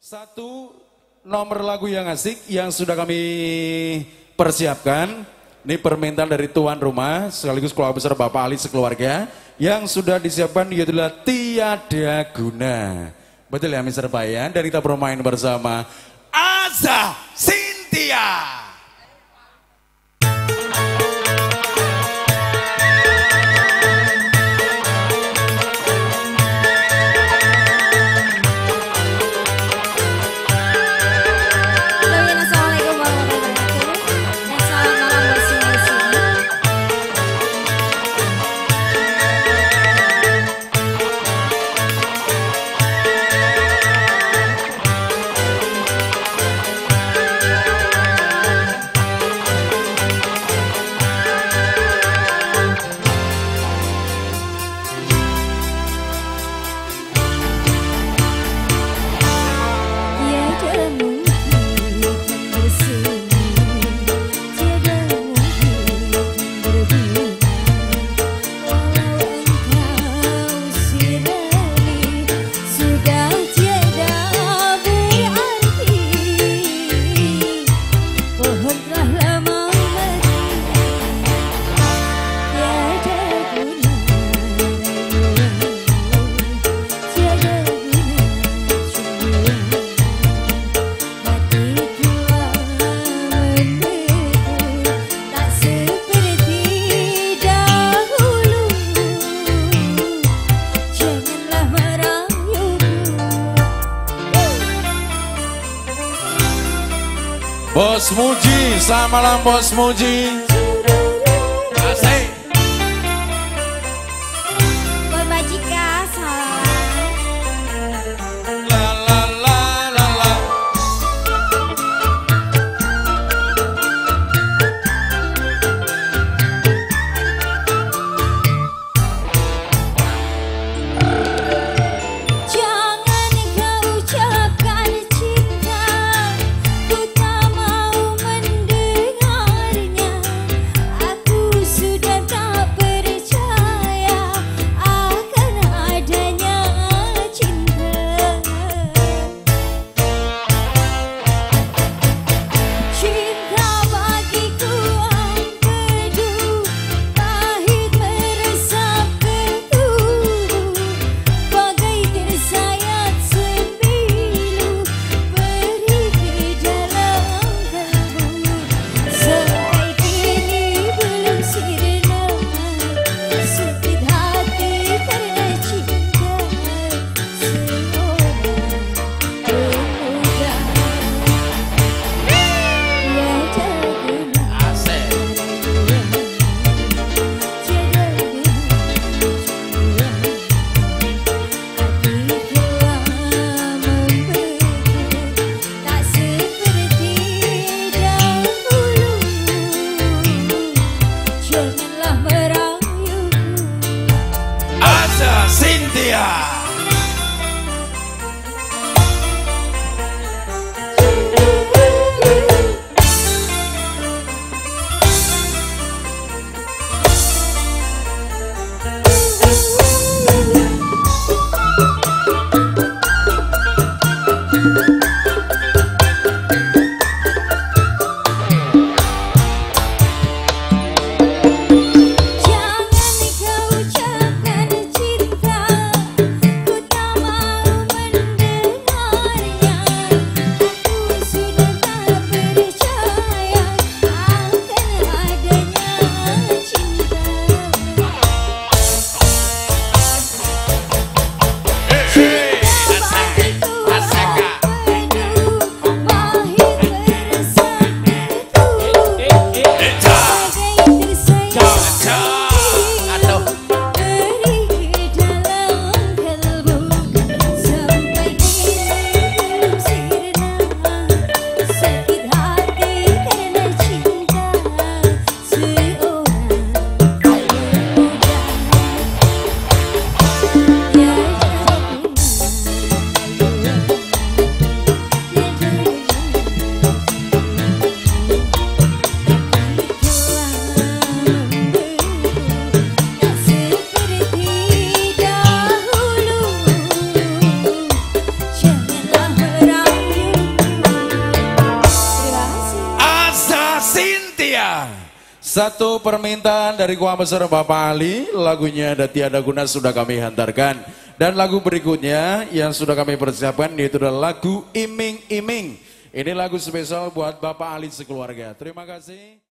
Satu nomor lagu yang asik yang sudah kami persiapkan. Ini permintaan dari tuan rumah sekaligus keluarga besar Bapak Ali sekeluarga yang sudah disiapkan yaitu Tiada Guna. Betul ya Mr. Bayan? Dan kita bermain bersama Aza Cynthia. Bos Muji, selamat malam Bos Muji. Asik. Buat Bajika, salam. La la la la la. Jangan kau ucapkan cinta, ku tak mau mendengarnya. Aku sudah Iya, satu permintaan dari Keluarga Besar Bapak Ali, lagunya ada Tiada Guna sudah kami hantarkan. Dan lagu berikutnya yang sudah kami persiapkan yaitu adalah lagu Iming Iming. Ini lagu spesial buat Bapak Ali sekeluarga. Terima kasih.